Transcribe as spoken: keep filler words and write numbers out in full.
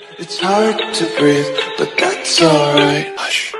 It's hard to breathe, but that's alright. Hush.